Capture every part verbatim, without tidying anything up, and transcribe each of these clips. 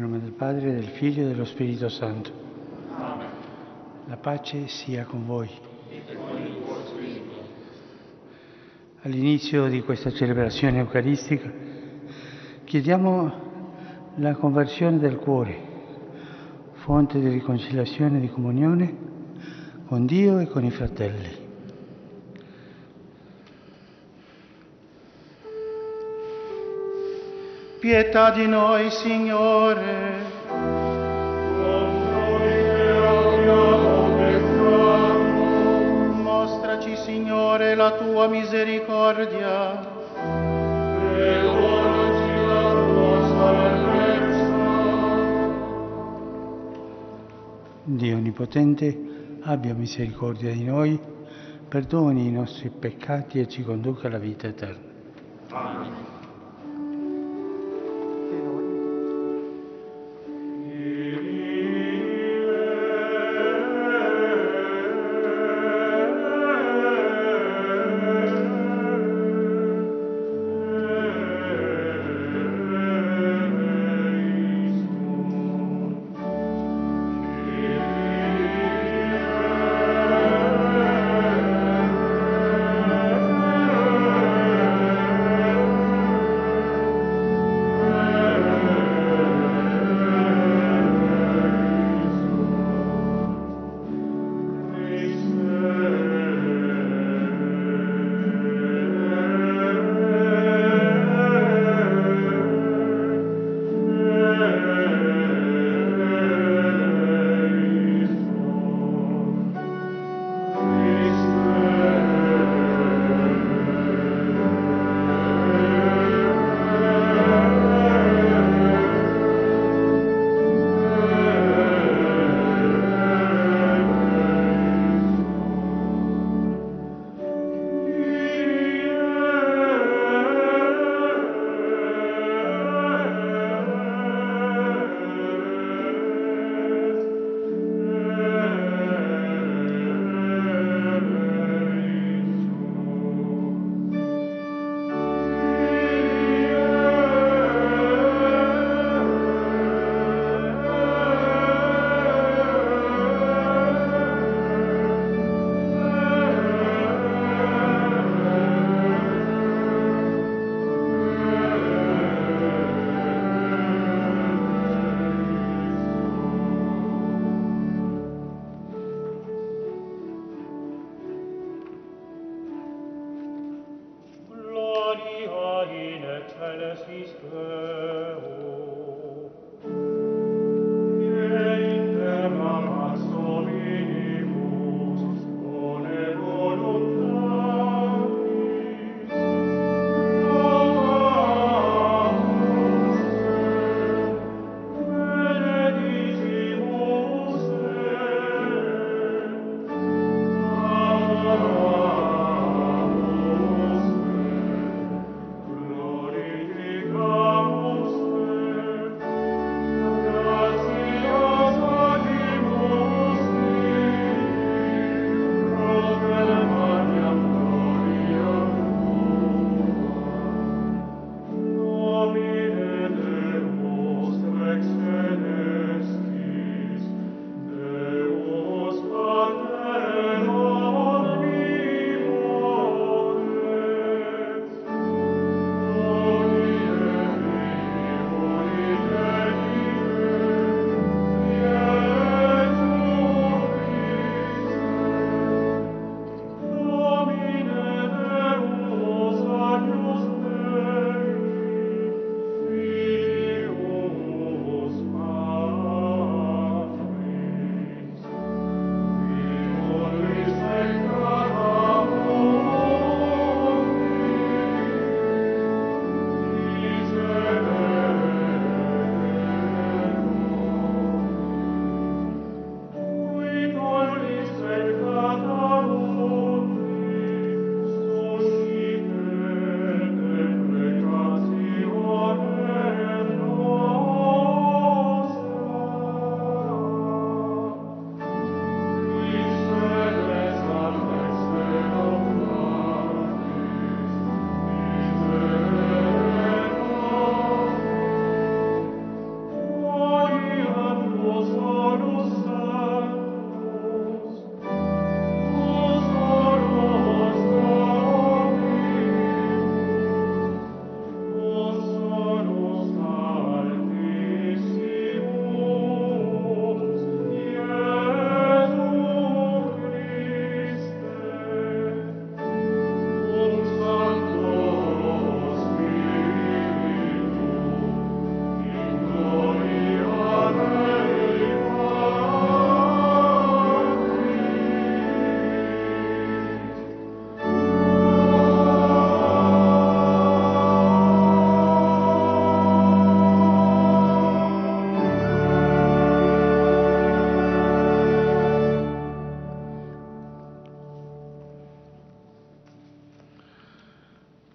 nome del Padre, del Figlio e dello Spirito Santo. Amen. La pace sia con voi. E con il tuo spirito. All'inizio di questa celebrazione eucaristica chiediamo la conversione del cuore, fonte di riconciliazione e di comunione con Dio e con i fratelli. Pietà di noi, Signore. Con noi che abbiamo peccato, Mostraci, Signore, la tua misericordia. perdonaci la tua salvezza. Dio Onnipotente abbia misericordia di noi, perdoni i nostri peccati e ci conduca alla vita eterna. Amen.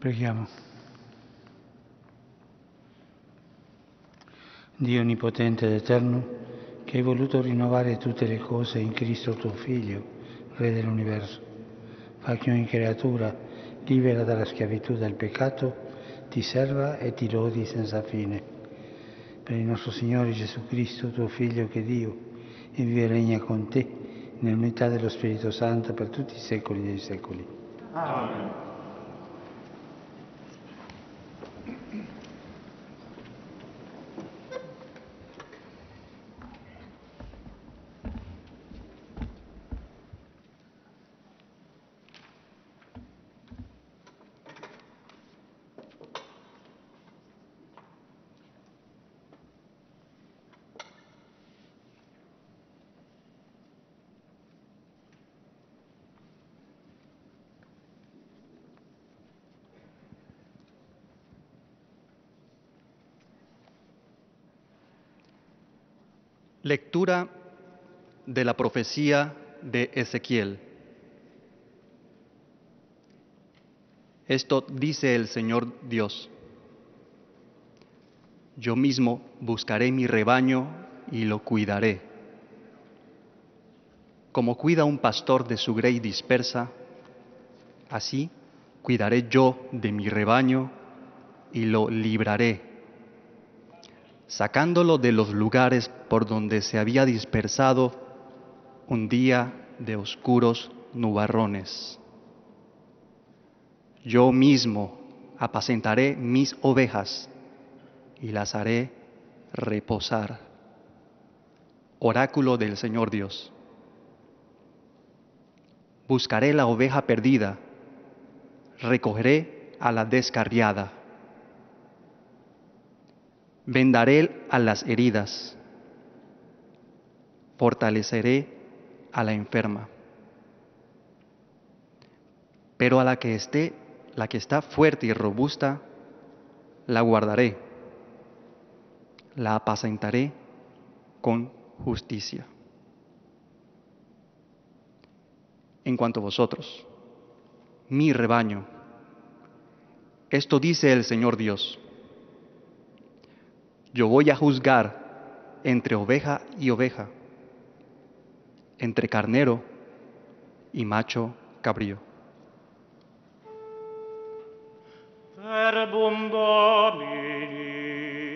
Preghiamo. Dio onnipotente ed eterno, che hai voluto rinnovare tutte le cose in Cristo tuo Figlio, Re dell'universo, fa che ogni creatura, libera dalla schiavitù del peccato, ti serva e ti lodi senza fine. Per il nostro Signore Gesù Cristo, tuo Figlio, che è Dio, e vive e regna con te, nell'unità dello Spirito Santo, per tutti i secoli dei secoli. Amen. Lectura de la profecía de Ezequiel. Esto dice el Señor Dios: yo mismo buscaré mi rebaño y lo cuidaré. Como cuida un pastor de su grey dispersa, así cuidaré yo de mi rebaño y lo libraré, sacándolo de los lugares por donde se había dispersado un día de oscuros nubarrones. Yo mismo apacentaré mis ovejas y las haré reposar. Oráculo del Señor Dios. Buscaré la oveja perdida, recogeré a la descarriada. Vendaré a las heridas, fortaleceré a la enferma. Pero a la que esté, la que está fuerte y robusta, la guardaré, la apacentaré con justicia. En cuanto a vosotros, mi rebaño, esto dice el Señor Dios: yo voy a juzgar entre oveja y oveja, entre carnero y macho cabrío. Verbum Domini.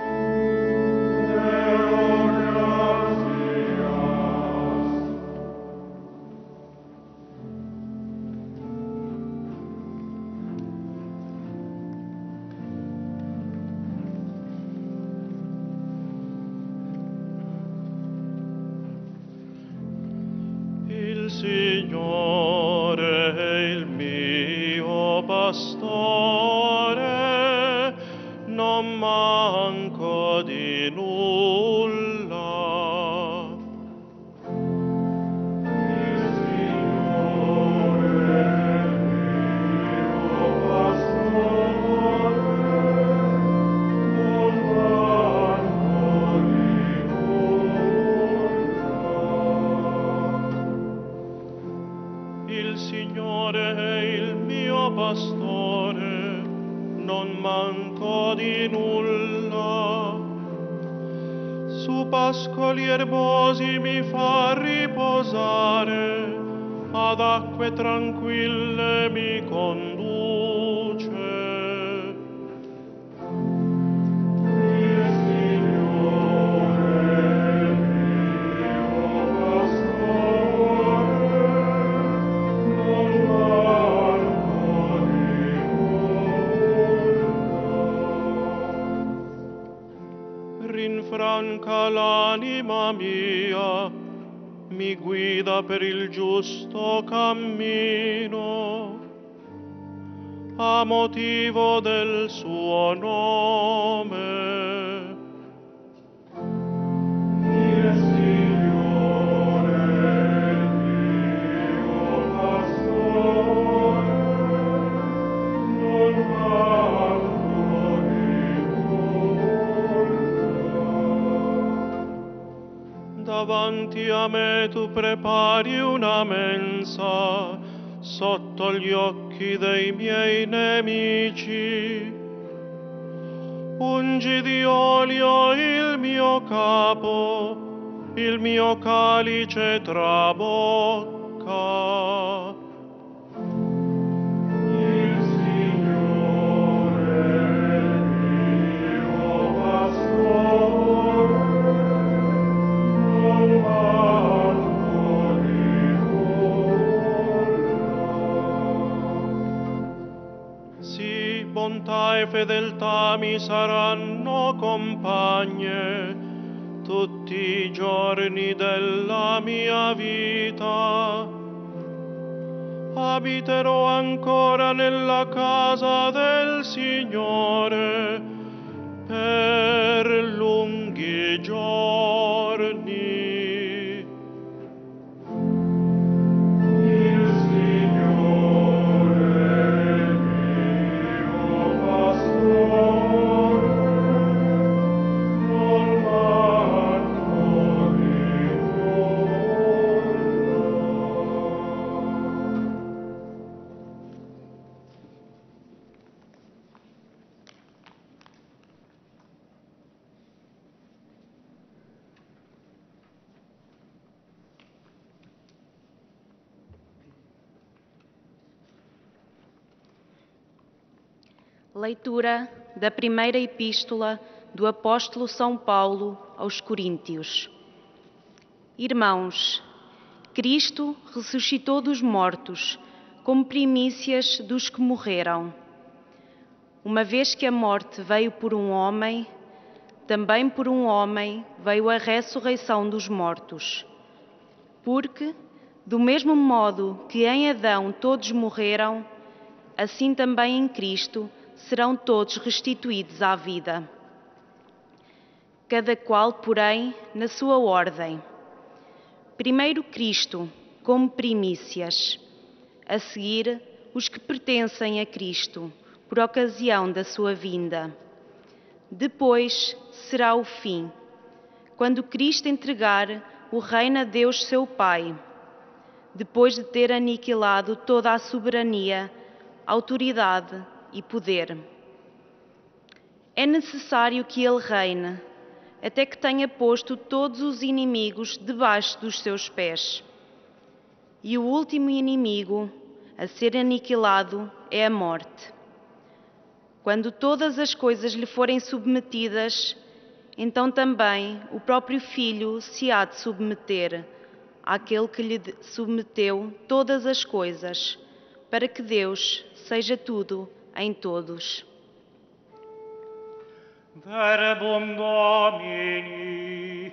Il Signore è il mio pastore, non manco di nulla. Il Signore è il mio pastore, non manco di nulla. Il Signore è il mio pastore, non manco di nulla. Su pascoli erbosi mi fa riposare, ad acque tranquille mi conduce. Il Signore è il mio pastore, non manco di nulla. Rinfranca l'anima mia, mi guida per il giusto cammino, a motivo del suo nome. Il Signore è il mio pastore, non manco di nulla. Davanti a me tu prepari una mensa, sotto gli occhi dei miei nemici. Ungi di olio il mio capo, il mio calice trabocca. Il Signore è mio pastore, non manco di nulla. Sì, bontà e fedeltà mi saranno compagne tutti i giorni della mia vita. Abiterò ancora nella casa del Signore per lunghi giorni. Il Signore è mio pastore, non manco di Leitura da primeira epístola do apóstolo São Paulo aos Coríntios. Irmãos, Cristo ressuscitou dos mortos, como primícias dos que morreram. Uma vez que a morte veio por um homem, também por um homem veio a ressurreição dos mortos. Porque, do mesmo modo que em Adão todos morreram, assim também em Cristo serão todos restituídos à vida. Cada qual, porém, na sua ordem. Primeiro Cristo, como primícias. A seguir, os que pertencem a Cristo, por ocasião da sua vinda. Depois será o fim, quando Cristo entregar o reino a Deus seu Pai, depois de ter aniquilado toda a soberania, autoridade e poder. É necessário que ele reine, até que tenha posto todos os inimigos debaixo dos seus pés. E o último inimigo a ser aniquilado é a morte. Quando todas as coisas lhe forem submetidas, então também o próprio Filho se há de submeter àquele que lhe submeteu todas as coisas, para que Deus seja tudo em todos. Verbum Domini.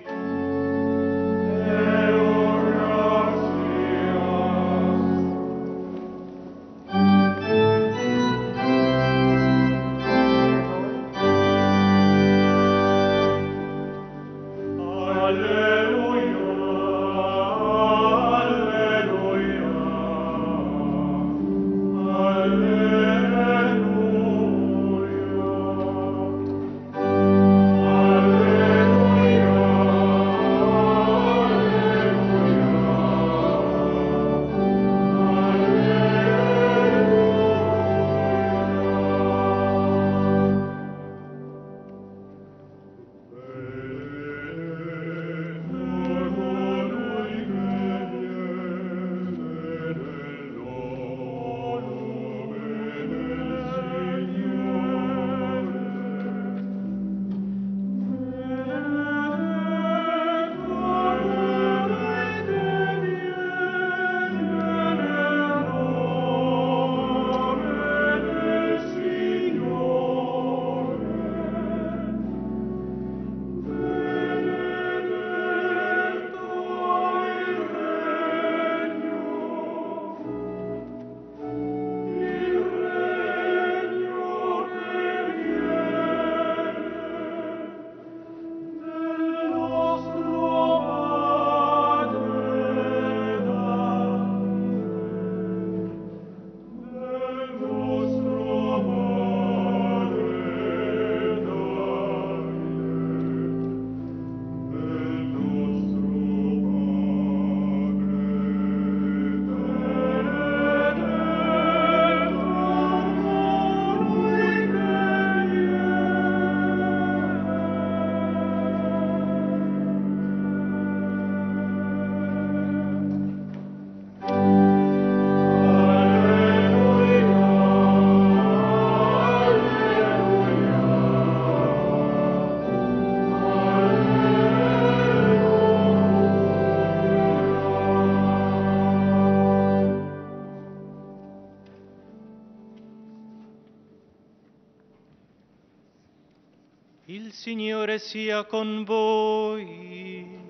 Il Signore sia con voi.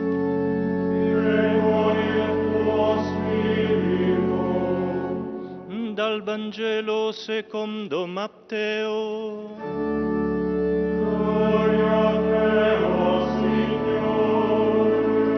E con il tuo spirito. Dal Vangelo secondo Matteo. Gloria a te, o Signore.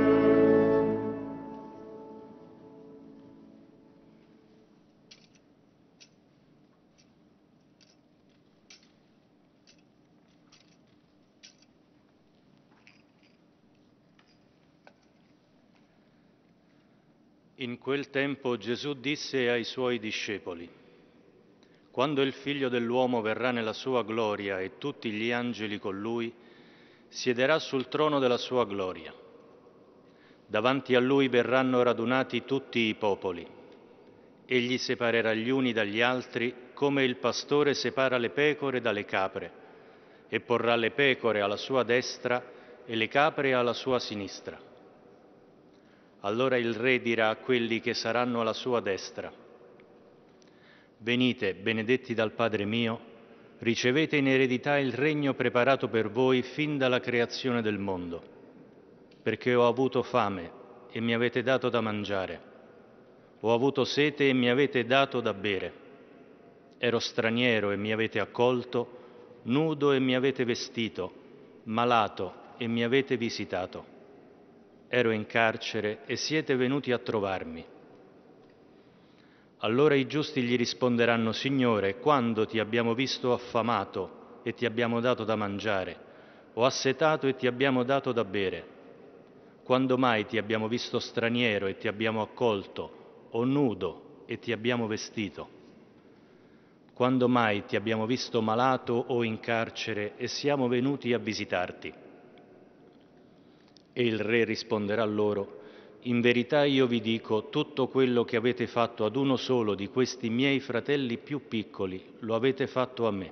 In quel tempo Gesù disse ai suoi discepoli: quando il Figlio dell'uomo verrà nella sua gloria e tutti gli angeli con lui, siederà sul trono della sua gloria. Davanti a lui verranno radunati tutti i popoli. Egli separerà gli uni dagli altri come il pastore separa le pecore dalle capre, e porrà le pecore alla sua destra e le capre alla sua sinistra. Allora il Re dirà a quelli che saranno alla sua destra: venite, benedetti dal Padre mio, ricevete in eredità il regno preparato per voi fin dalla creazione del mondo, perché ho avuto fame e mi avete dato da mangiare, ho avuto sete e mi avete dato da bere, ero straniero e mi avete accolto, nudo e mi avete vestito, malato e mi avete visitato. Ero in carcere e siete venuti a trovarmi. Allora i giusti gli risponderanno: Signore, quando ti abbiamo visto affamato e ti abbiamo dato da mangiare, o assetato e ti abbiamo dato da bere? Quando mai ti abbiamo visto straniero e ti abbiamo accolto, o nudo e ti abbiamo vestito? Quando mai ti abbiamo visto malato o in carcere e siamo venuti a visitarti? E il Re risponderà loro: in verità io vi dico, tutto quello che avete fatto ad uno solo di questi miei fratelli più piccoli, lo avete fatto a me.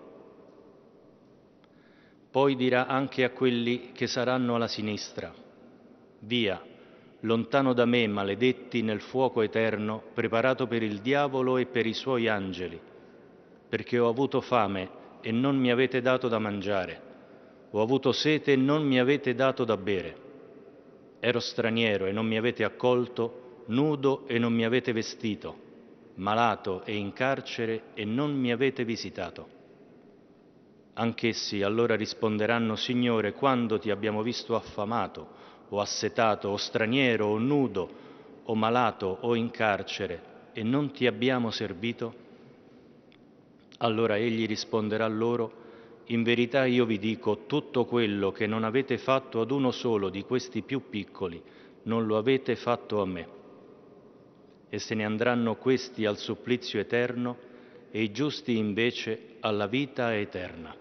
Poi dirà anche a quelli che saranno alla sinistra: via, lontano da me, maledetti, nel fuoco eterno, preparato per il diavolo e per i suoi angeli, perché ho avuto fame e non mi avete dato da mangiare, ho avuto sete e non mi avete dato da bere. Ero straniero e non mi avete accolto, nudo e non mi avete vestito, malato e in carcere e non mi avete visitato. Anch'essi allora risponderanno: Signore, quando ti abbiamo visto affamato, o assetato, o straniero, o nudo, o malato, o in carcere, e non ti abbiamo servito? Allora egli risponderà loro: in verità io vi dico, tutto quello che non avete fatto ad uno solo di questi più piccoli, non lo avete fatto a me. E se ne andranno questi al supplizio eterno e i giusti invece alla vita eterna.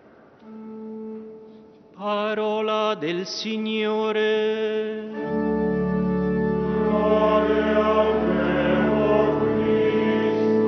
Parola del Signore. Gloria a te, o Cristo.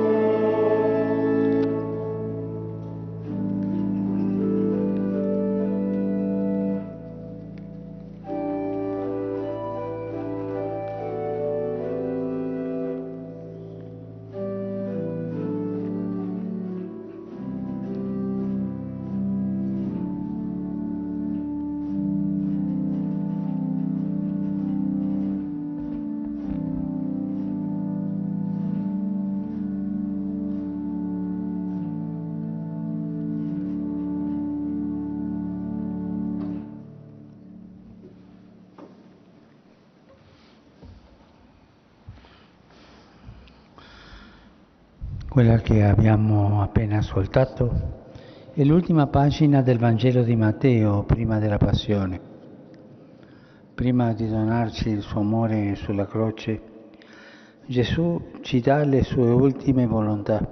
Quella che abbiamo appena ascoltato è l'ultima pagina del Vangelo di Matteo prima della Passione. Prima di donarci il suo amore sulla croce, Gesù ci dà le sue ultime volontà.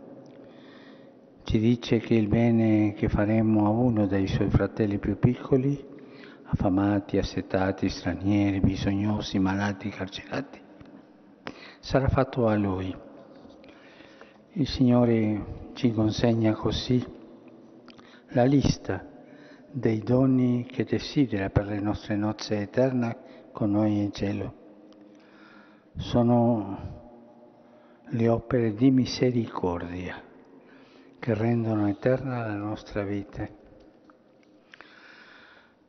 Ci dice che il bene che faremo a uno dei suoi fratelli più piccoli, affamati, assetati, stranieri, bisognosi, malati, carcerati, sarà fatto a Lui. Il Signore ci consegna così la lista dei doni che desidera per le nostre nozze eterne con noi in cielo. Sono le opere di misericordia che rendono eterna la nostra vita.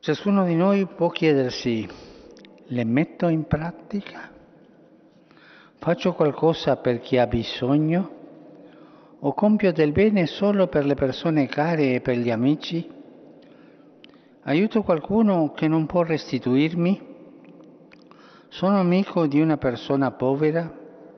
Ciascuno di noi può chiedersi: le metto in pratica? Faccio qualcosa per chi ha bisogno? O compio del bene solo per le persone care e per gli amici? Aiuto qualcuno che non può restituirmi? Sono amico di una persona povera?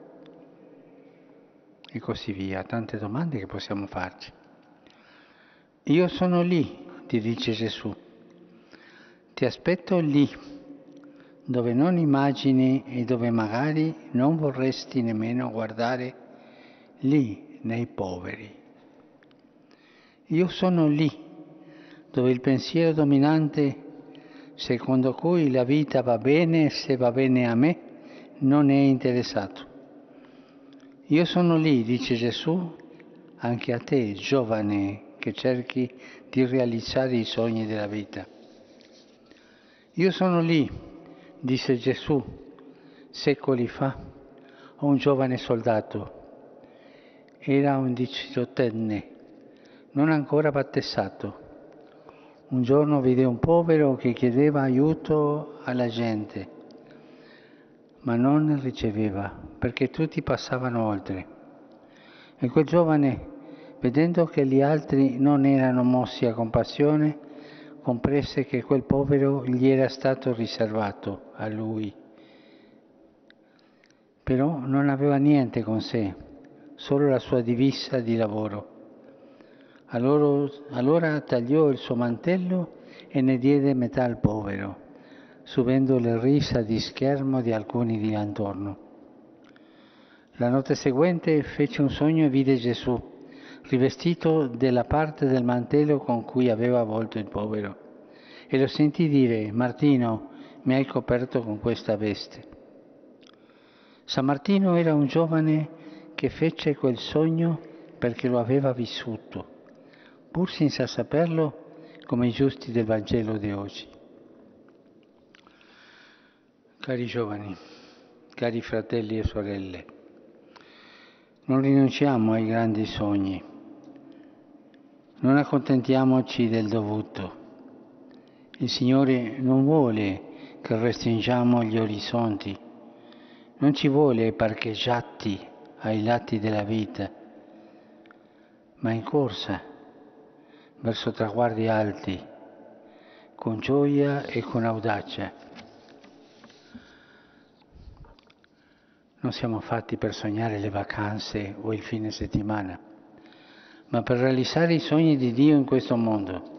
E così via, tante domande che possiamo farci. Io sono lì, ti dice Gesù. Ti aspetto lì, dove non immagini e dove magari non vorresti nemmeno guardare, lì nei poveri. Io sono lì, dove il pensiero dominante, secondo cui la vita va bene se va bene a me, non è interessato. Io sono lì, dice Gesù, anche a te, giovane, che cerchi di realizzare i sogni della vita. Io sono lì, disse Gesù, secoli fa, a un giovane soldato. Era un diciottenne, non ancora battezzato. Un giorno vide un povero che chiedeva aiuto alla gente, ma non riceveva, perché tutti passavano oltre. E quel giovane, vedendo che gli altri non erano mossi a compassione, comprese che quel povero gli era stato riservato a lui. Però non aveva niente con sé, solo la sua divisa di lavoro. Allora, allora tagliò il suo mantello e ne diede metà al povero, subendo le risa di schermo di alcuni di là intorno. La notte seguente fece un sogno e vide Gesù, rivestito della parte del mantello con cui aveva avvolto il povero, e lo sentì dire: Martino, mi hai coperto con questa veste. San Martino era un giovane che fece quel sogno perché lo aveva vissuto, pur senza saperlo, come i giusti del Vangelo di oggi. Cari giovani, cari fratelli e sorelle, non rinunciamo ai grandi sogni, non accontentiamoci del dovuto. Il Signore non vuole che restringiamo gli orizzonti, non ci vuole parcheggiati ai lati della vita, ma in corsa verso traguardi alti, con gioia e con audacia. Non siamo fatti per sognare le vacanze o il fine settimana, ma per realizzare i sogni di Dio in questo mondo.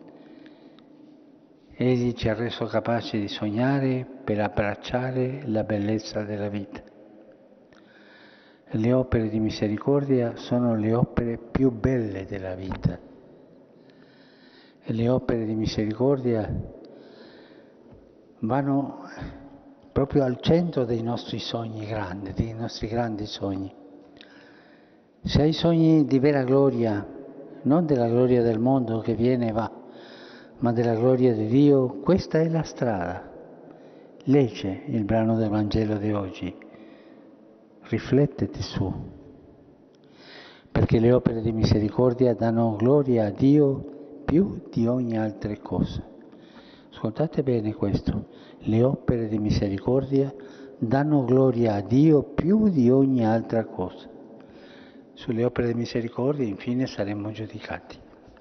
Egli ci ha reso capaci di sognare per abbracciare la bellezza della vita. Le opere di misericordia sono le opere più belle della vita. E le opere di misericordia vanno proprio al centro dei nostri sogni grandi, dei nostri grandi sogni. Se hai sogni di vera gloria, non della gloria del mondo che viene e va, ma della gloria di Dio, questa è la strada. Legge il brano del Vangelo di oggi, riflettiti su, perché le opere di misericordia danno gloria a Dio più di ogni altra cosa. Ascoltate bene questo, le opere di misericordia danno gloria a Dio più di ogni altra cosa. Sulle opere di misericordia infine saremo giudicati.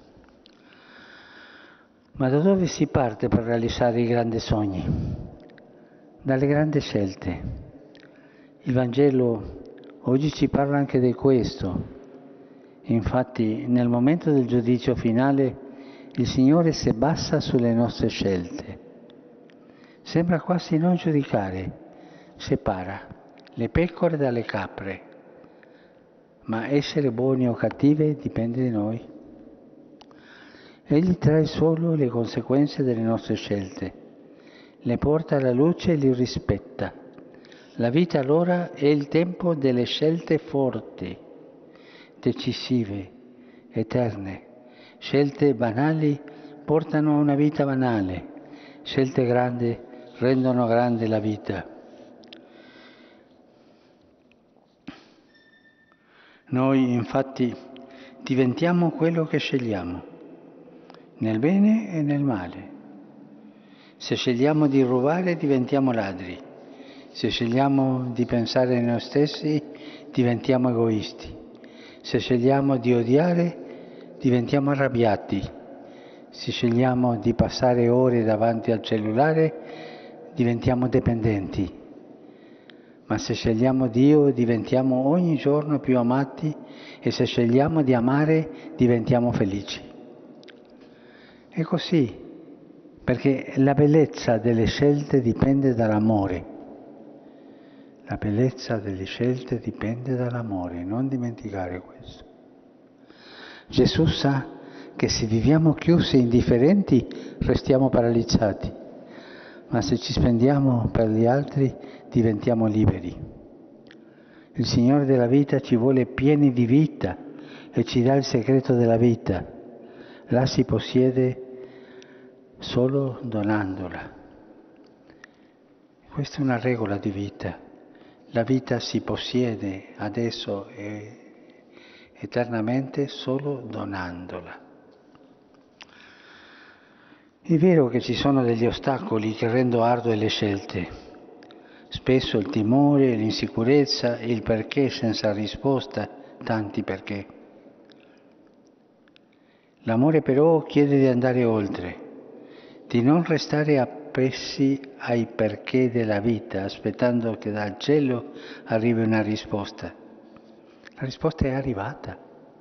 Ma da dove si parte per realizzare i grandi sogni? Dalle grandi scelte. Il Vangelo oggi ci parla anche di questo. Infatti, nel momento del giudizio finale, il Signore si basa sulle nostre scelte. Sembra quasi non giudicare, separa le pecore dalle capre, ma essere buoni o cattive dipende da noi. Egli trae solo le conseguenze delle nostre scelte, le porta alla luce e li rispetta. La vita allora è il tempo delle scelte forti, decisive, eterne. Scelte banali portano a una vita banale, scelte grandi rendono grande la vita. Noi infatti diventiamo quello che scegliamo, nel bene e nel male. Se scegliamo di rubare diventiamo ladri, se scegliamo di pensare a noi stessi diventiamo egoisti, se scegliamo di odiare diventiamo arrabbiati, se scegliamo di passare ore davanti al cellulare diventiamo dipendenti, ma se scegliamo Dio diventiamo ogni giorno più amati e se scegliamo di amare diventiamo felici. È così. Perché la bellezza delle scelte dipende dall'amore. La bellezza delle scelte dipende dall'amore, non dimenticare questo. Gesù sa che se viviamo chiusi e indifferenti restiamo paralizzati, ma se ci spendiamo per gli altri diventiamo liberi. Il Signore della vita ci vuole pieni di vita e ci dà il segreto della vita. Là si possiede solo donandola. Questa è una regola di vita. La vita si possiede adesso e eternamente solo donandola. È vero che ci sono degli ostacoli che rendono ardue le scelte. Spesso il timore, l'insicurezza, il perché senza risposta, tanti perché. L'amore però chiede di andare oltre, di non restare appressi ai perché della vita, aspettando che dal cielo arrivi una risposta. La risposta è arrivata,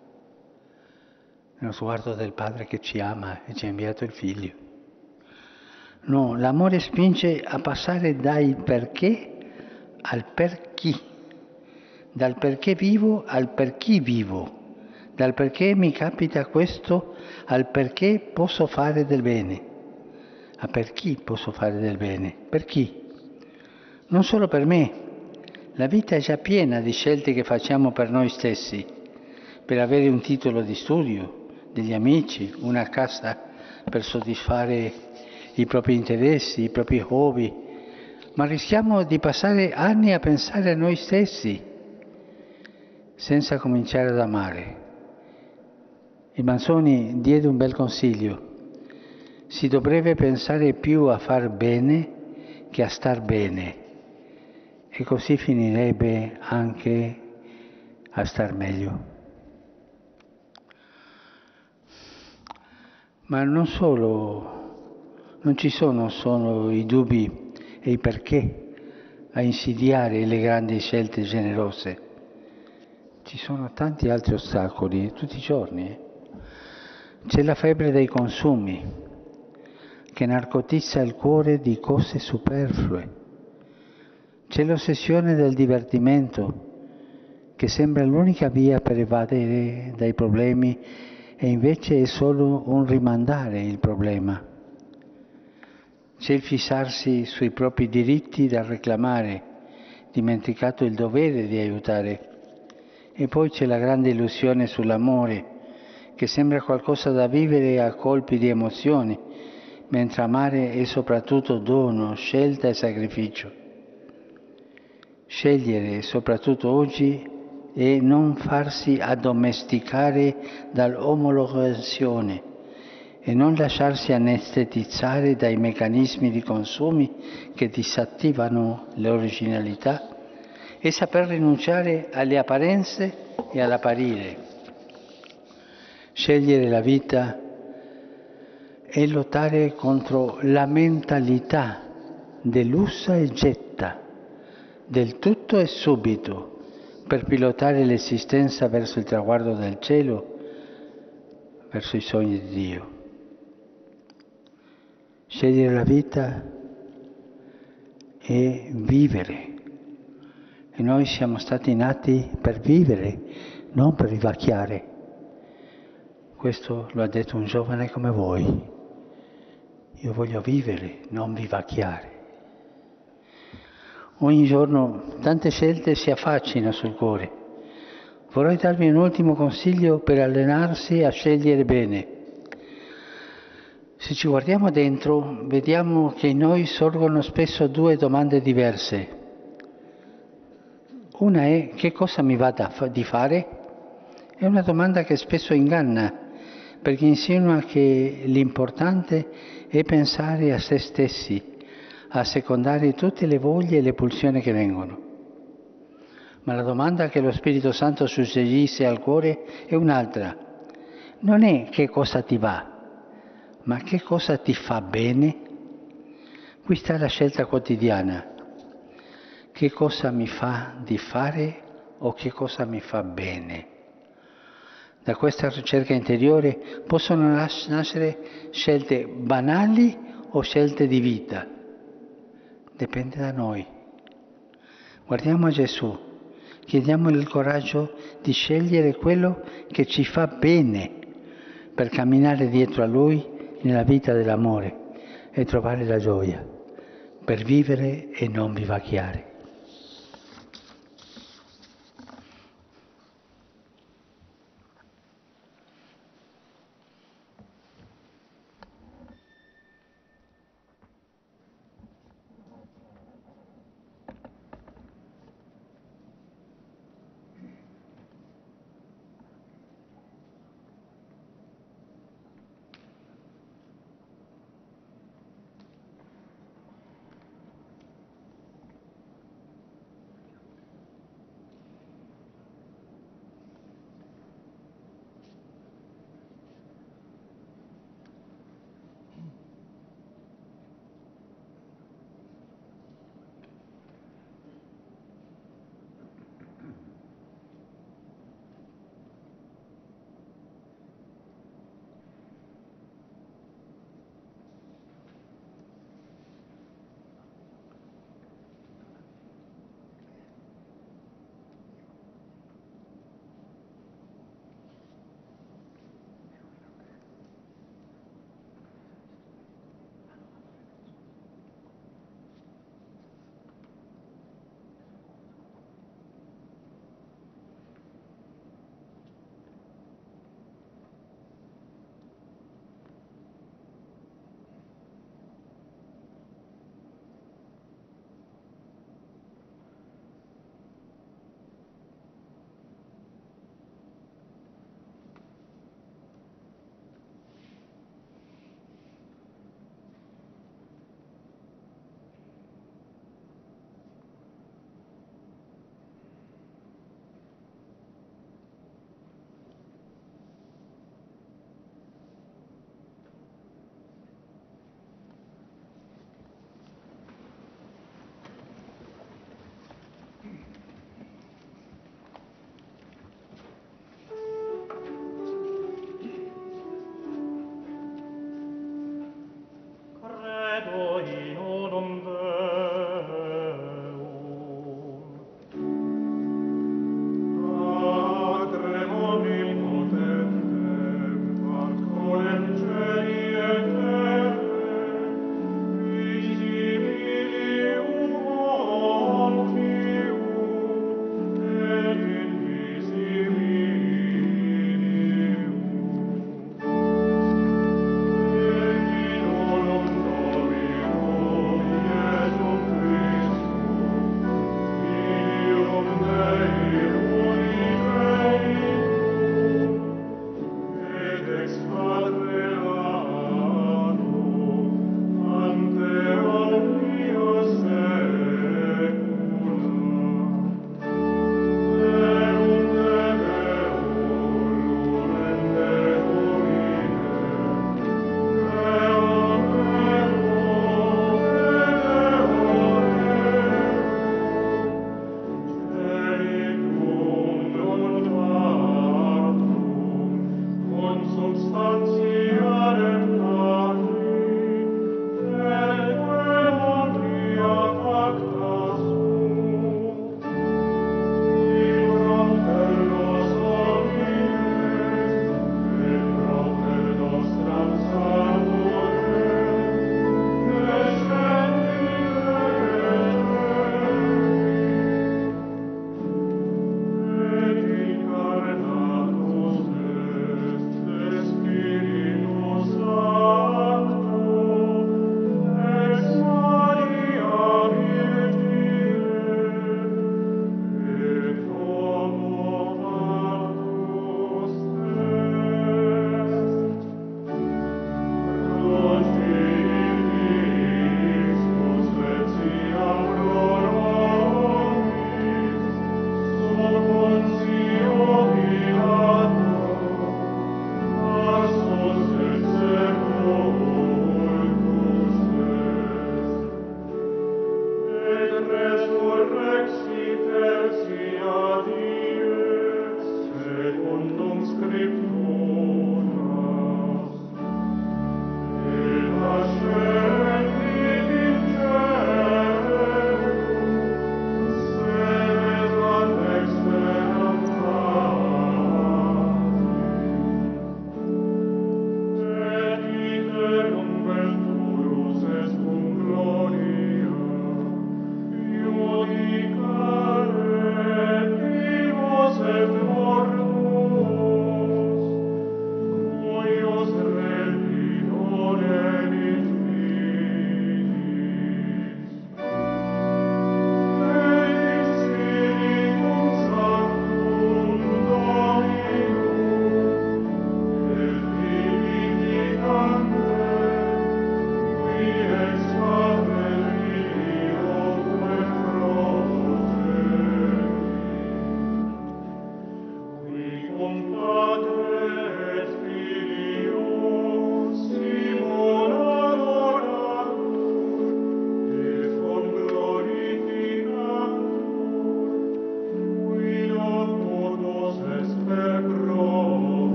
nello sguardo del Padre che ci ama e ci ha inviato il Figlio. No, l'amore spinge a passare dai perché al per chi, dal perché vivo al per chi vivo, dal perché mi capita questo al perché posso fare del bene. A per chi posso fare del bene? Per chi? Non solo per me. La vita è già piena di scelte che facciamo per noi stessi, per avere un titolo di studio, degli amici, una casa per soddisfare i propri interessi, i propri hobby, ma rischiamo di passare anni a pensare a noi stessi, senza cominciare ad amare. Il Manzoni diede un bel consiglio. Si dovrebbe pensare più a far bene che a star bene e così finirebbe anche a star meglio. Ma non solo, non ci sono solo i dubbi e i perché a insidiare le grandi scelte generose. Ci sono tanti altri ostacoli, tutti i giorni. Eh. C'è la febbre dei consumi, che narcotizza il cuore di cose superflue. C'è l'ossessione del divertimento, che sembra l'unica via per evadere dai problemi e invece è solo un rimandare il problema. C'è il fissarsi sui propri diritti da reclamare, dimenticato il dovere di aiutare. E poi c'è la grande illusione sull'amore, che sembra qualcosa da vivere a colpi di emozioni, mentre amare è soprattutto dono, scelta e sacrificio. Scegliere, soprattutto oggi, è non farsi addomesticare dall'omologazione e non lasciarsi anestetizzare dai meccanismi di consumi che disattivano l'originalità e saper rinunciare alle apparenze e all'apparire. Scegliere la vita è lottare contro la mentalità dell'usa e getta, del tutto e subito, per pilotare l'esistenza verso il traguardo del cielo, verso i sogni di Dio. Scegliere la vita è vivere. E noi siamo stati nati per vivere, non per vivacchiare. Questo lo ha detto un giovane come voi. Io voglio vivere, non vivacchiare. Ogni giorno tante scelte si affacciano sul cuore. Vorrei darvi un ultimo consiglio per allenarsi a scegliere bene. Se ci guardiamo dentro, vediamo che in noi sorgono spesso due domande diverse. Una è: che cosa mi va da fa- di fare? È una domanda che spesso inganna, perché insinua che l'importante è pensare a se stessi, a secondare tutte le voglie e le pulsioni che vengono. Ma la domanda che lo Spirito Santo suggerisce al cuore è un'altra. Non è che cosa ti va, ma che cosa ti fa bene? Qui sta la scelta quotidiana. Che cosa mi fa di fare o che cosa mi fa bene? Da questa ricerca interiore possono nascere scelte banali o scelte di vita. Dipende da noi. Guardiamo a Gesù, chiediamogli il coraggio di scegliere quello che ci fa bene per camminare dietro a Lui nella vita dell'amore e trovare la gioia, per vivere e non vivacchiare.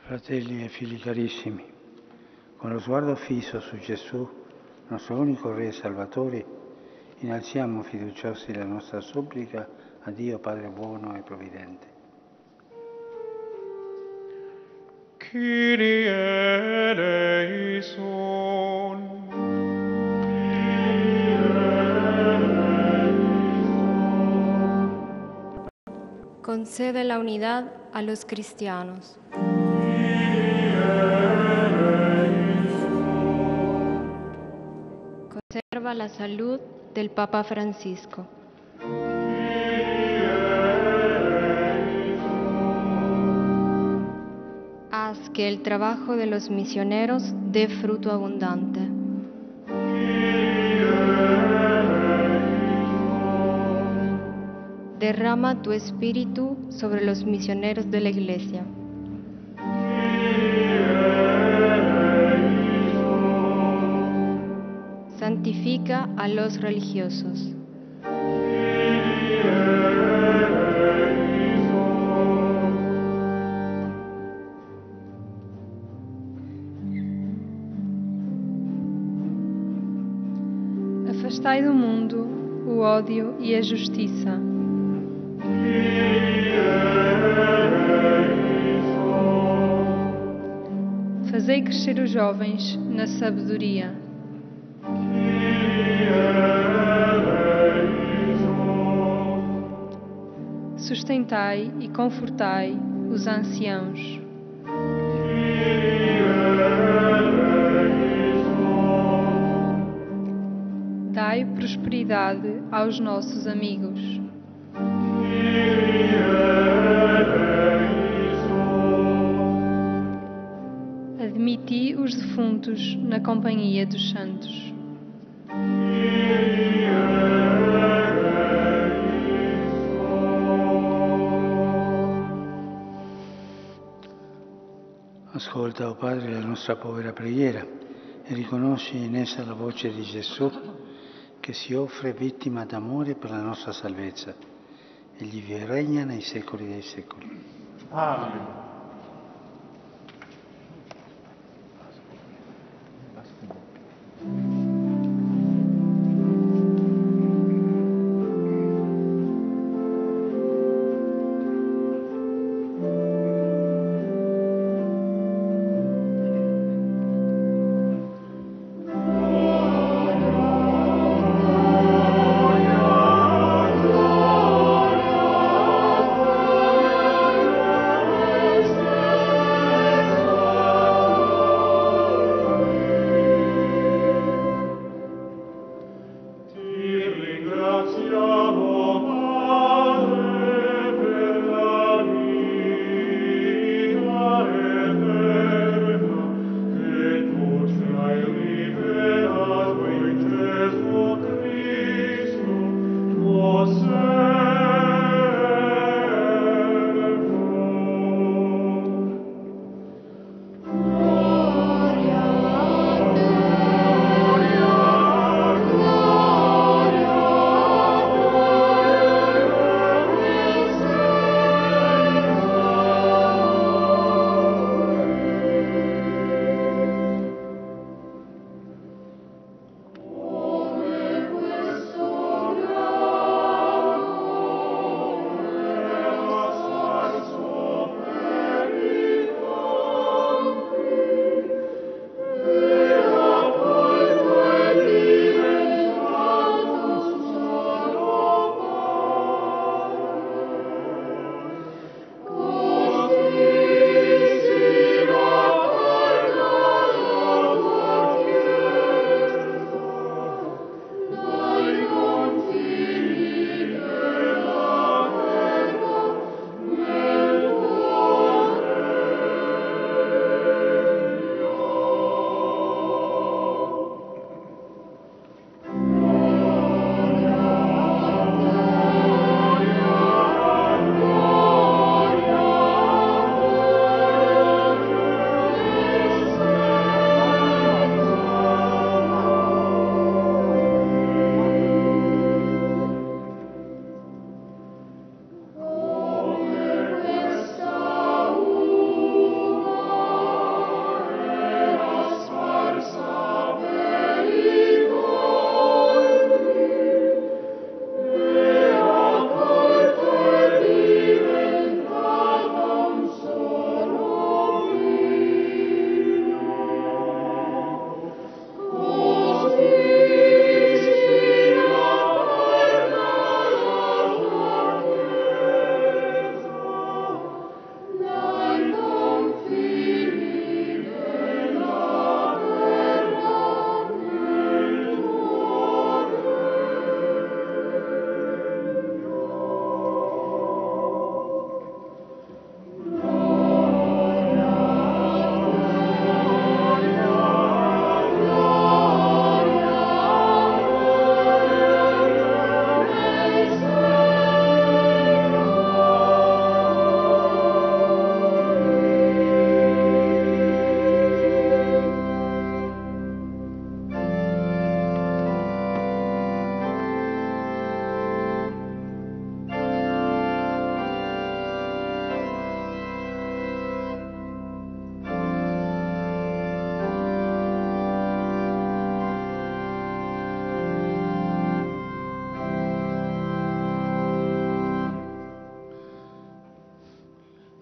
Fratelli e figli carissimi, con lo sguardo fisso su Gesù, nostro unico Re e Salvatore, innalziamo fiduciosi la nostra supplica a Dio Padre buono e provvidente. Kyrie eleison. Concede la unidad a los cristianos. Conserva la salud del Papa Francisco. Haz que el trabajo de los misioneros dé fruto abundante. Derrama tu espíritu sobre los misioneros de la Iglesia. Santifica a los religiosos. Afastai do mundo o ódio e a justiça. Fazei crescer os jovens na sabedoria. Sustentai e confortai os anciãos. Dai prosperidade aos nossos amigos. Admiti os defuntos na companhia dos santos. Ascolta, o Padre, la nostra povera preghiera e riconosci in essa la voce di Gesù che si offre vittima d'amore per la nostra salvezza. Egli vi regna nei secoli dei secoli. Amen.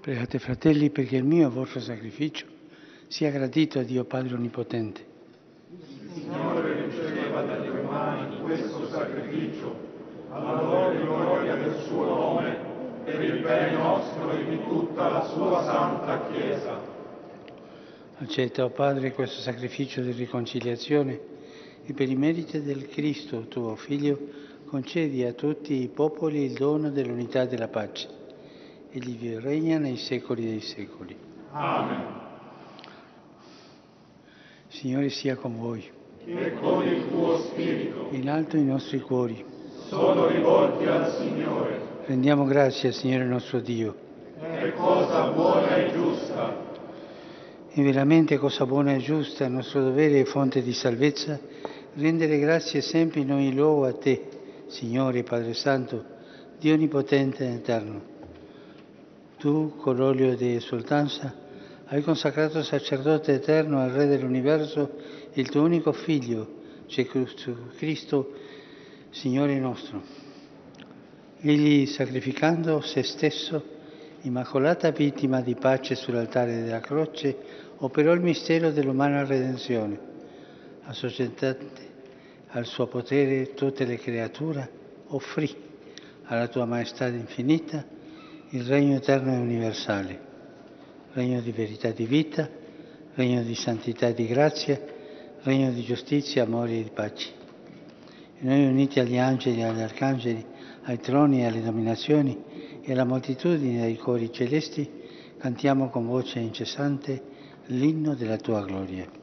Pregate, fratelli, perché il mio e il vostro sacrificio sia gradito a Dio Padre Onnipotente. Signore, riceva dalle tue mani questo sacrificio, alla lode e gloria del suo nome, per il bene nostro e di tutta la sua santa Chiesa. Accetta, o Padre, questo sacrificio di riconciliazione e per i meriti del Cristo, tuo Figlio, concedi a tutti i popoli il dono dell'unità e della pace. Egli vi regna nei secoli dei secoli. Amen. Signore sia con voi. E con il tuo spirito. In alto i nostri cuori. Sono rivolti al Signore. Rendiamo grazie al Signore nostro Dio. È cosa buona e giusta. È veramente cosa buona e giusta, il nostro dovere e fonte di salvezza, rendere grazie sempre in ogni luogo a Te, Signore Padre Santo, Dio Onnipotente e Eterno. Tu, con l'olio di esultanza, hai consacrato sacerdote eterno al Re dell'universo il tuo unico Figlio, Gesù Cristo, Signore nostro. Egli, sacrificando se stesso, immacolata vittima di pace sull'altare della croce, operò il mistero dell'umana redenzione, assoggettate al suo potere tutte le creature, offrì alla tua maestà infinita il regno eterno e universale, regno di verità e di vita, regno di santità e di grazia, regno di giustizia, amore e di pace. E noi, uniti agli angeli e agli arcangeli, ai troni e alle dominazioni e alla moltitudine dei cori celesti, cantiamo con voce incessante l'inno della tua gloria.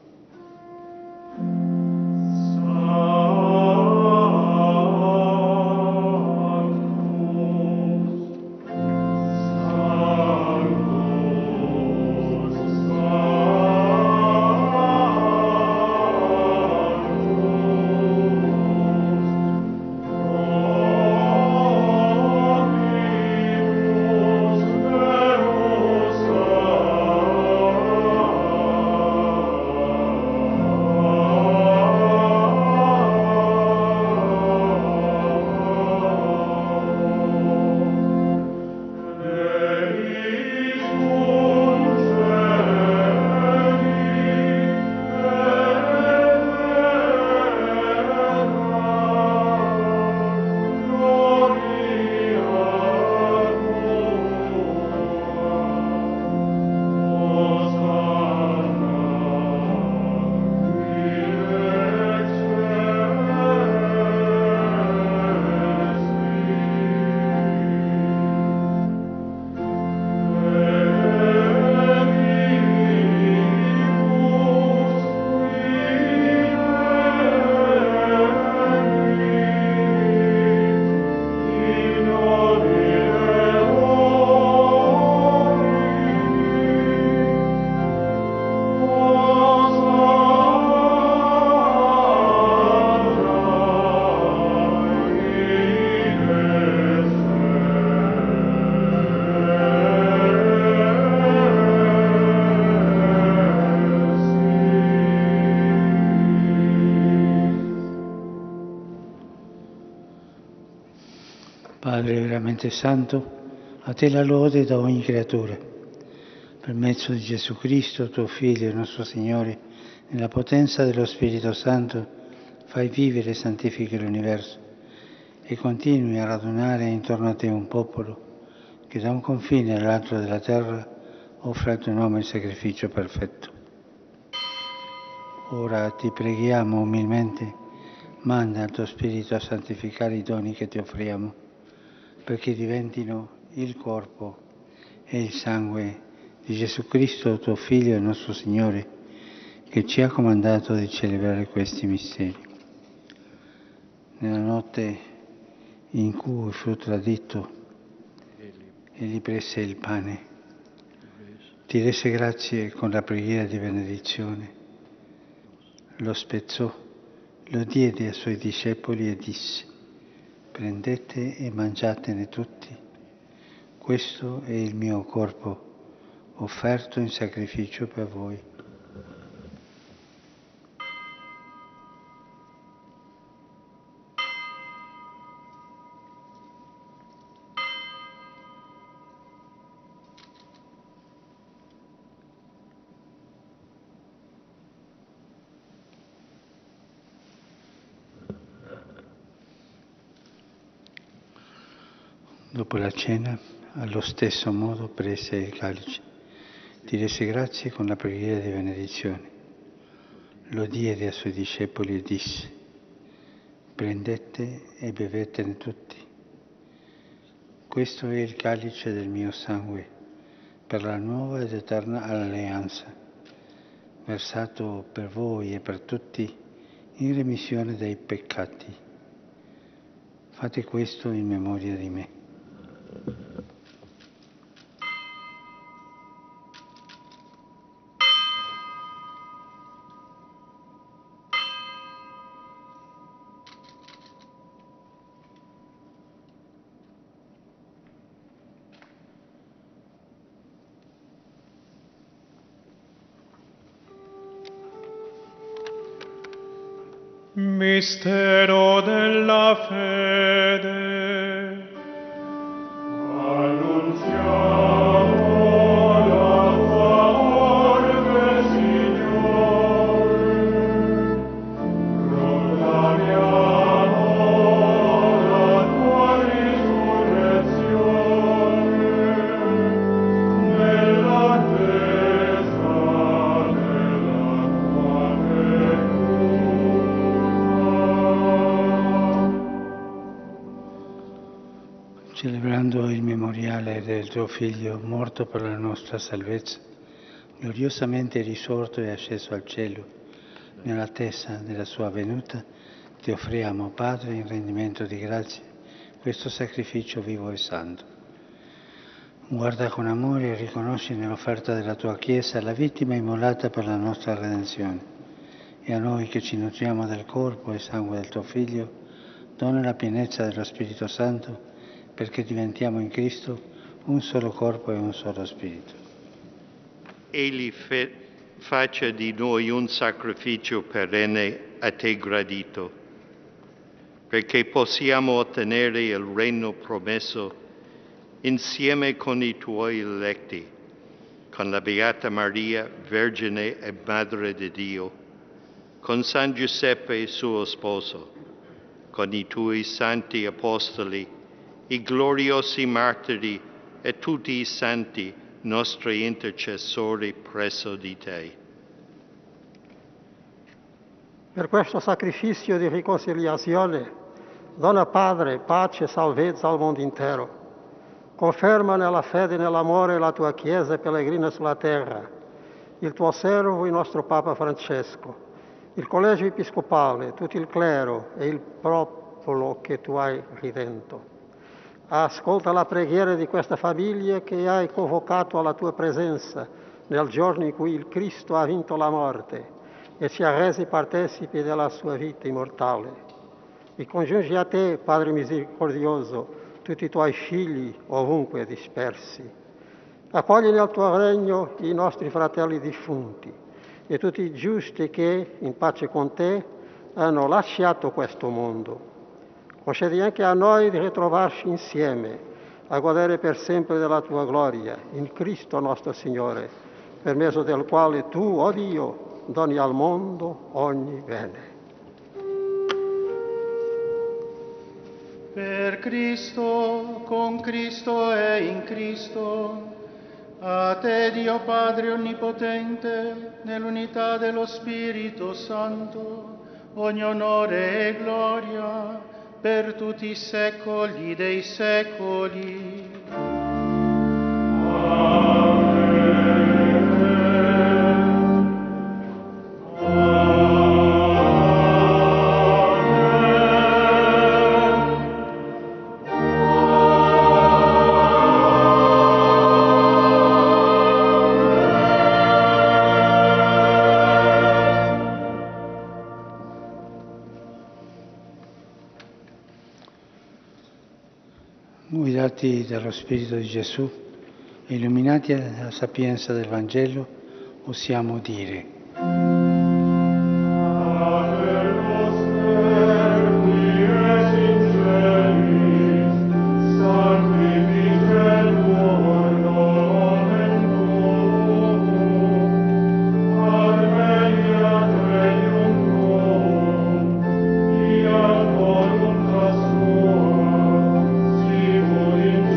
Padre veramente santo, a te la lode da ogni creatura. Per mezzo di Gesù Cristo, tuo Figlio e nostro Signore, nella potenza dello Spirito Santo, fai vivere e santifichi l'universo e continui a radunare intorno a te un popolo che da un confine all'altro della terra offre al tuo nome il sacrificio perfetto. Ora ti preghiamo umilmente, manda il tuo Spirito a santificare i doni che ti offriamo, perché diventino il corpo e il sangue di Gesù Cristo, tuo Figlio e nostro Signore, che ci ha comandato di celebrare questi misteri. Nella notte in cui fu tradito, egli prese il pane, ti rese grazie con la preghiera di benedizione, lo spezzò, lo diede ai suoi discepoli e disse: prendete e mangiatene tutti, questo è il mio corpo offerto in sacrificio per voi. Dopo la cena, allo stesso modo prese il calice, ti rese grazie con la preghiera di benedizione. Lo diede ai suoi discepoli e disse: prendete e bevetene tutti. Questo è il calice del mio sangue, per la nuova ed eterna alleanza, versato per voi e per tutti in remissione dei peccati. Fate questo in memoria di me. Mistero della fede. Annunziamo la tua orbe, Signore. Proclamiamo la tua risurrezione nell'attesa della tua Celebrando il memoriale del tuo Figlio, morto per la nostra salvezza, gloriosamente risorto e asceso al cielo, nell'attesa della sua venuta, ti offriamo, Padre, in rendimento di grazie, questo sacrificio vivo e santo. Guarda con amore e riconosci nell'offerta della tua Chiesa la vittima immolata per la nostra redenzione. E a noi che ci nutriamo del corpo e sangue del tuo Figlio, dona la pienezza dello Spirito Santo, perché diventiamo in Cristo un solo corpo e un solo spirito. Egli fe- faccia di noi un sacrificio perenne a te gradito, perché possiamo ottenere il regno promesso insieme con i tuoi eletti, con la Beata Maria, Vergine e Madre di Dio, con San Giuseppe suo sposo, con i tuoi santi apostoli, i gloriosi martiri e tutti i santi nostri intercessori presso di te. Per questo sacrificio di riconciliazione, dona Padre pace e salvezza al mondo intero. Conferma nella fede e nell'amore la tua Chiesa pellegrina sulla terra, il tuo servo, il nostro Papa Francesco, il Collegio Episcopale, tutto il clero e il popolo che tu hai ridento. Ascolta la preghiera di questa famiglia che hai convocato alla tua presenza nel giorno in cui il Cristo ha vinto la morte e ci ha resi partecipi della sua vita immortale. Ricongiungi a te, Padre misericordioso, tutti i tuoi figli ovunque dispersi. Accogli nel tuo regno i nostri fratelli defunti e tutti i giusti che, in pace con te, hanno lasciato questo mondo. Concedi anche a noi di ritrovarci insieme, a godere per sempre della tua gloria, in Cristo nostro Signore, per mezzo del quale tu, o oh Dio, doni al mondo ogni bene. Per Cristo, con Cristo e in Cristo, a te Dio Padre Onnipotente, nell'unità dello Spirito Santo, ogni onore e gloria, per tutti i secoli dei secoli. Guidati dallo Spirito di Gesù e illuminati dalla sapienza del Vangelo, possiamo dire: Voluntas tua, si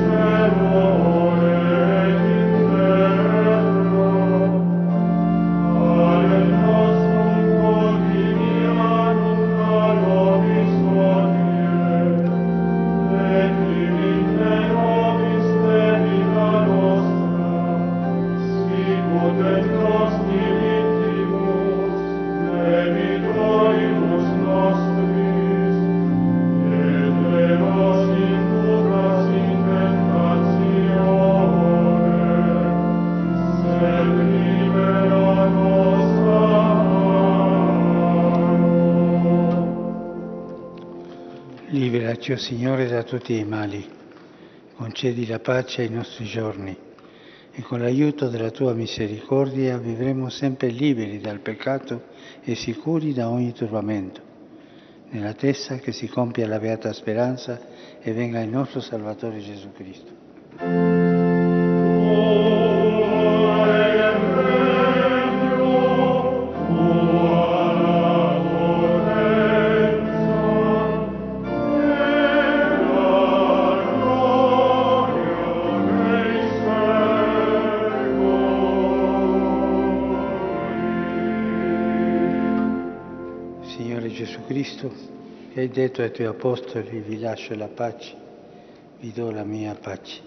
Liberaci, o Signore, da tutti i mali, concedi la pace ai nostri giorni e con l'aiuto della Tua misericordia vivremo sempre liberi dal peccato e sicuri da ogni turbamento, nell'attesa che si compia la beata speranza e venga il nostro Salvatore Gesù Cristo. Signore Gesù Cristo, che hai detto ai Tuoi Apostoli, vi lascio la pace, vi do la mia pace.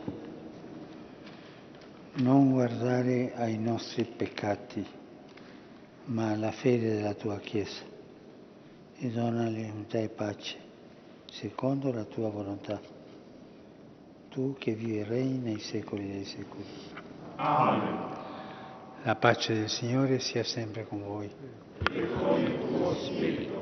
Non guardare ai nostri peccati, ma alla fede della Tua Chiesa, e donale unità e pace, secondo la Tua volontà. Tu che vivi e regni nei secoli dei secoli. Amen. La pace del Signore sia sempre con voi. E con il tuo spirito.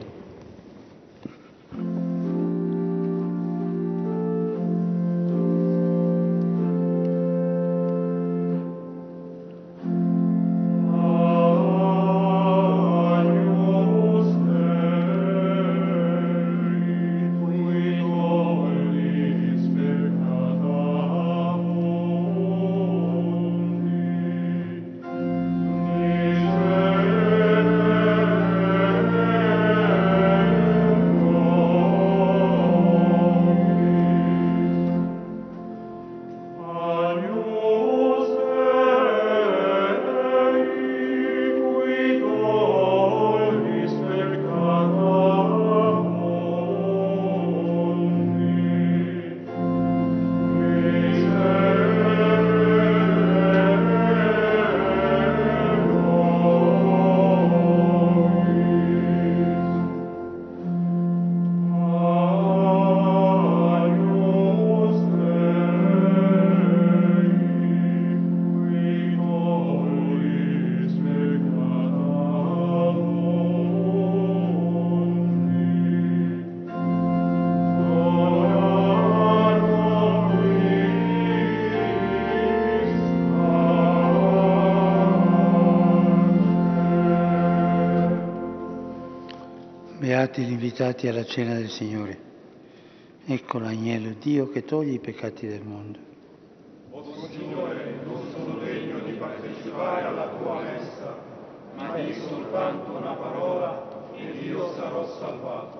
Beati gli invitati alla cena del Signore. Ecco l'agnello Dio che toglie i peccati del mondo. O Signore, non sono degno di partecipare alla tua messa, ma di soltanto una parola ed io sarò salvato.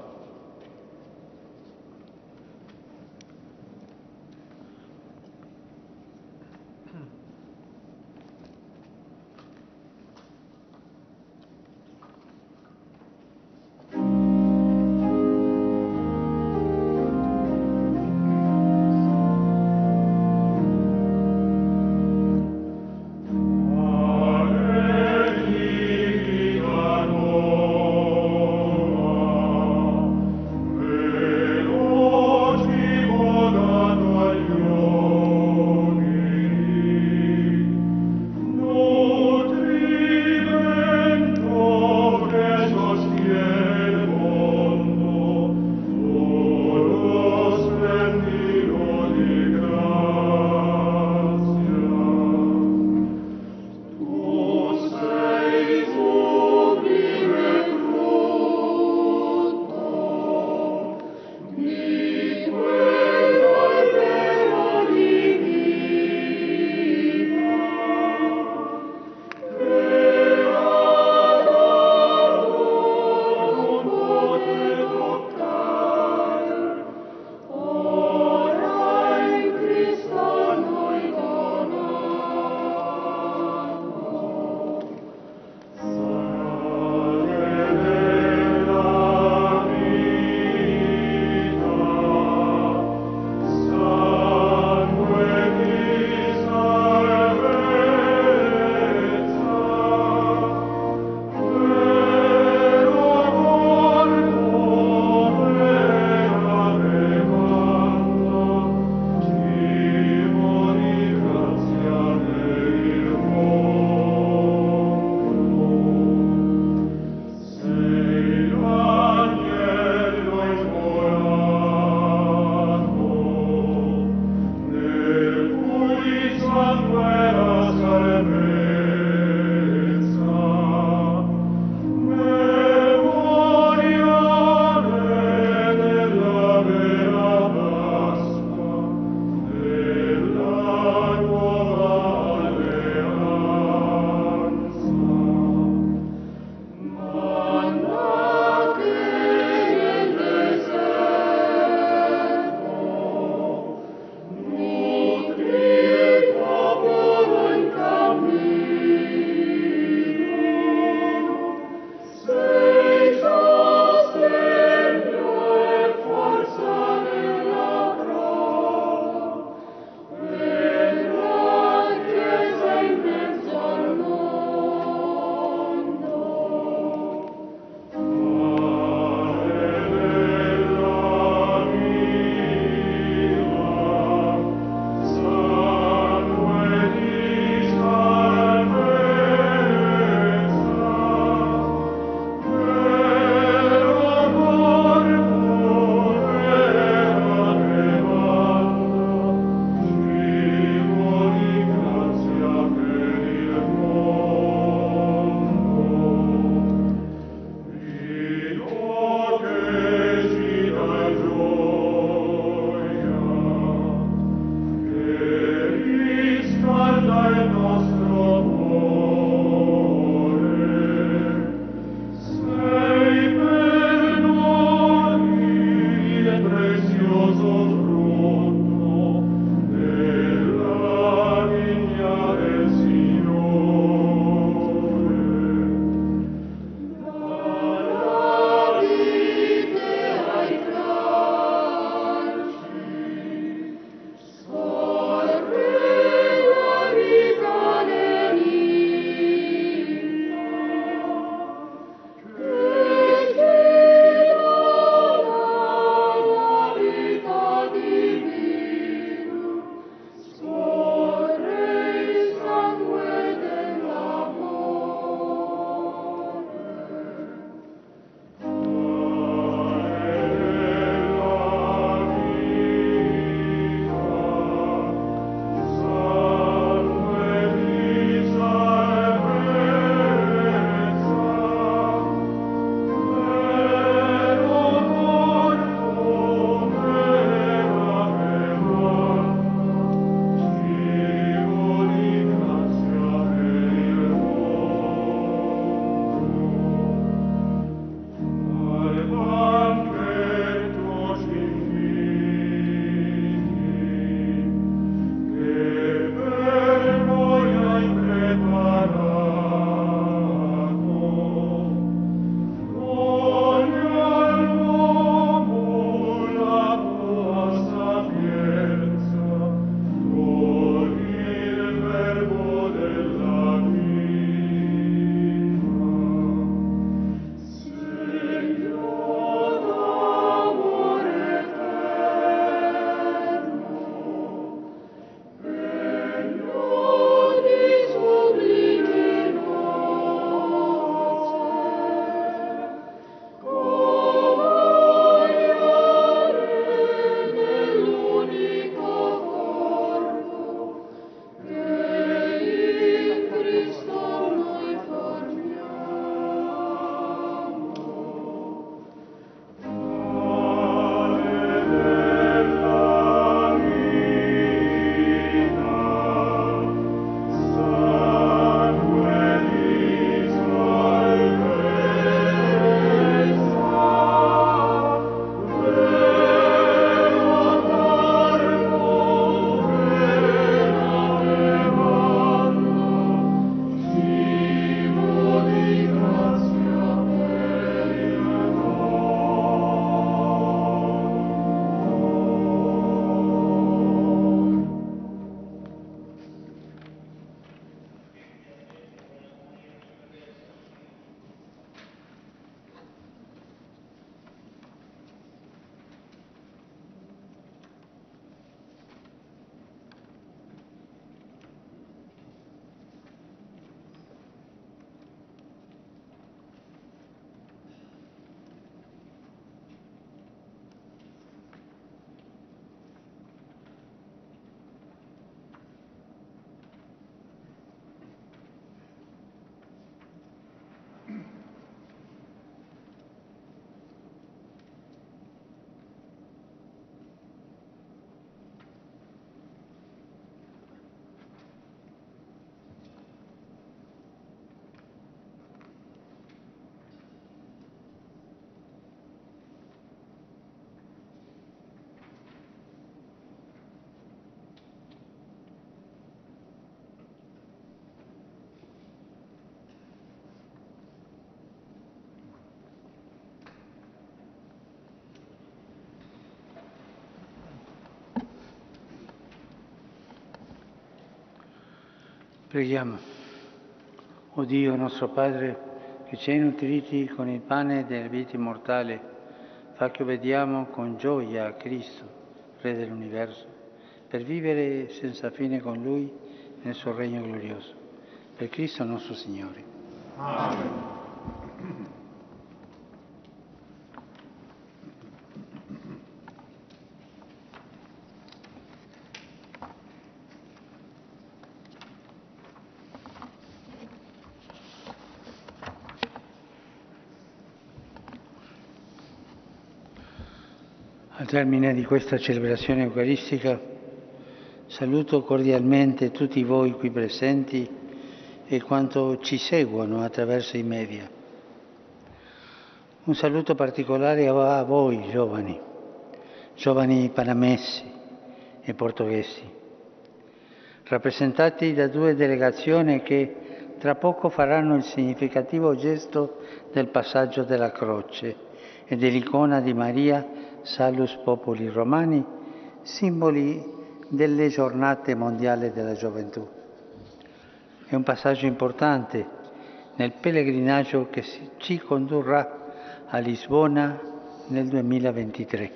Preghiamo. O Dio nostro Padre, che ci hai nutriti con il pane della vita immortale, fa che obbediamo con gioia a Cristo, Re dell'universo, per vivere senza fine con Lui nel suo regno glorioso. Per Cristo nostro Signore. Amen. Al termine di questa celebrazione eucaristica saluto cordialmente tutti voi qui presenti e quanto ci seguono attraverso i media. Un saluto particolare va a voi giovani, giovani panamesi e portoghesi, rappresentati da due delegazioni che tra poco faranno il significativo gesto del passaggio della croce e dell'icona di Maria Salus Populi Romani, simboli delle giornate mondiali della gioventù. È un passaggio importante nel pellegrinaggio che ci condurrà a Lisbona nel duemilaventitré.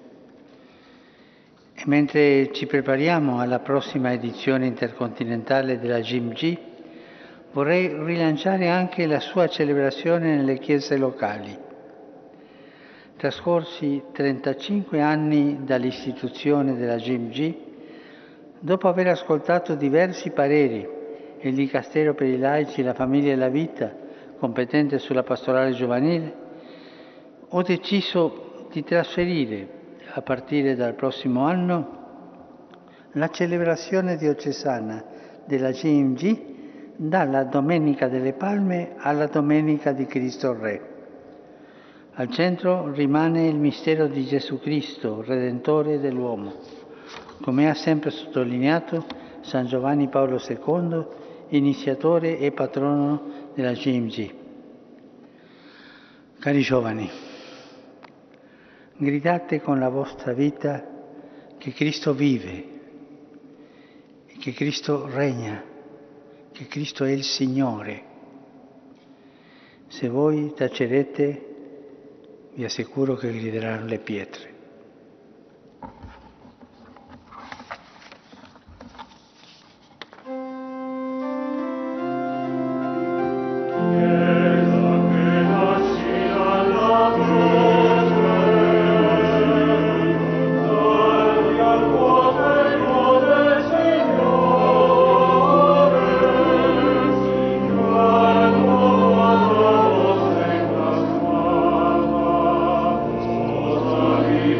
E mentre ci prepariamo alla prossima edizione intercontinentale della G I M G, vorrei rilanciare anche la sua celebrazione nelle chiese locali. Trascorsi trentacinque anni dall'istituzione della G I M G, dopo aver ascoltato diversi pareri, il Dicastero per i laici, la famiglia e la vita, competente sulla pastorale giovanile, ho deciso di trasferire, a partire dal prossimo anno, la celebrazione diocesana della G I M G dalla Domenica delle Palme alla Domenica di Cristo Re. Al centro rimane il mistero di Gesù Cristo, Redentore dell'uomo, come ha sempre sottolineato San Giovanni Paolo secondo, iniziatore e patrono della G I M G. Cari giovani, gridate con la vostra vita che Cristo vive, che Cristo regna, che Cristo è il Signore. Se voi tacerete, vi assicuro che grideranno le pietre. Amen.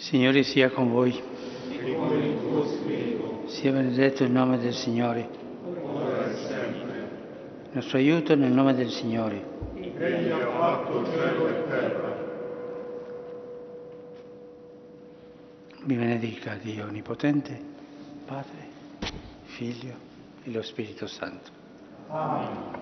Signore sia con voi. E con il tuo spirito, Sia benedetto il nome del Signore. ora e sempre. Il nostro aiuto nel nome del Signore. Egli ha fatto cielo e terra. Vi benedica Dio Onnipotente, Padre, Figlio e lo Spirito Santo. Amen.